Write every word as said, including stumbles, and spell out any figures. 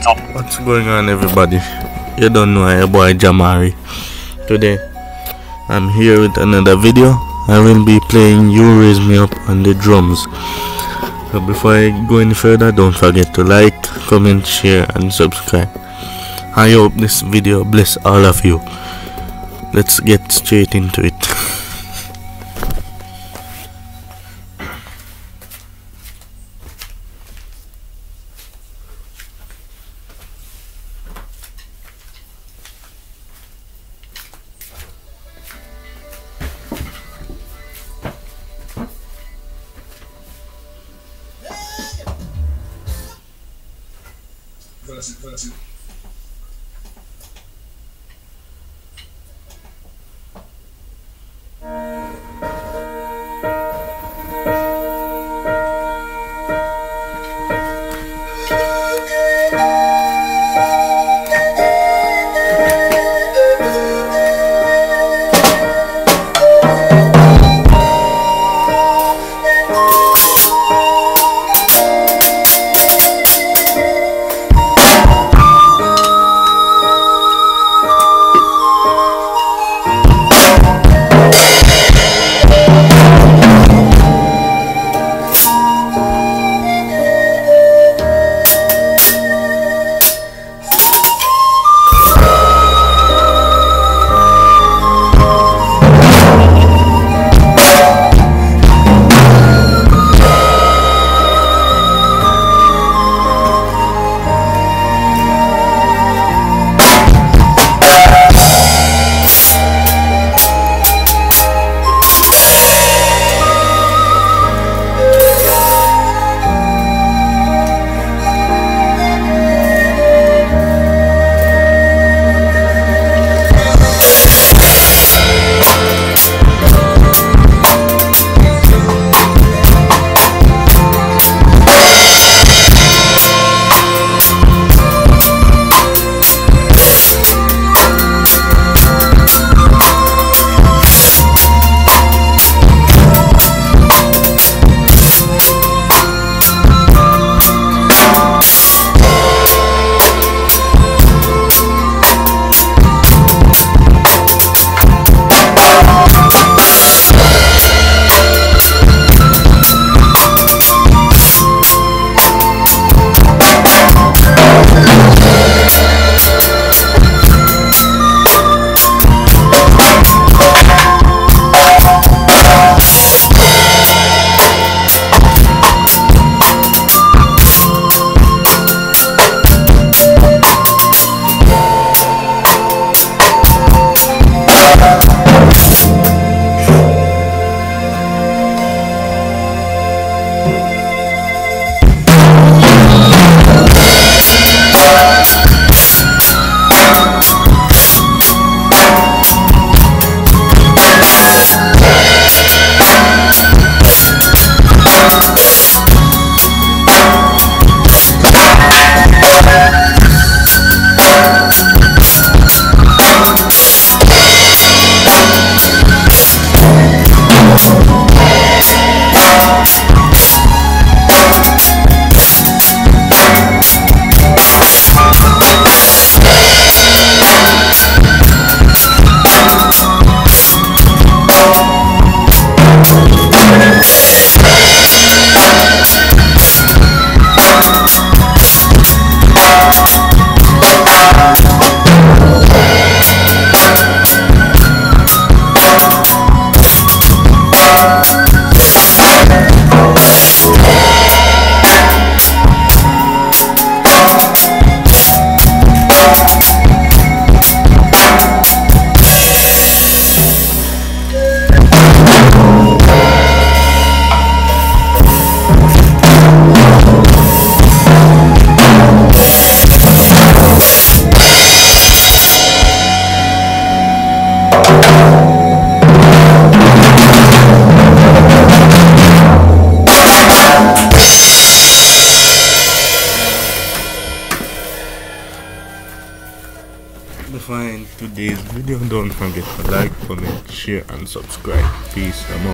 top. What's going on, everybody? You don't know your boy Jamari. Today I'm here with another video. I will be playing You Raise Me Up on the drums. So before I go any further, don't forget to like, comment, share and subscribe. I hope this video bless all of you. Let's get straight into it. Vas-y, vas-y. Before I end today's video, don't forget to like, comment, share and subscribe. Peace. I'm out.